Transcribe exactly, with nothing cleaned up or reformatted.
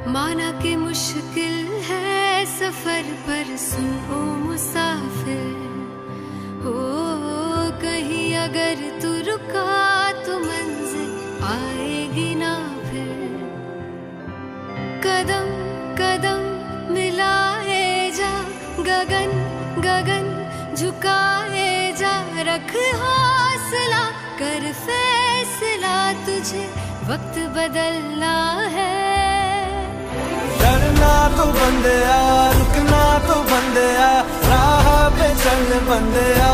माना कि मुश्किल है सफर पर सुन ओ मुसाफिर, हो कहीं अगर तू रुका तो मंजिल आएगी ना फिर। कदम कदम मिलाए जा, गगन गगन झुकाए जा, रख हौसला कर फैसला, तुझे वक्त बदलना है। डरना तो बंदया, रुकना तो बंदया, राह पे चल बंदया,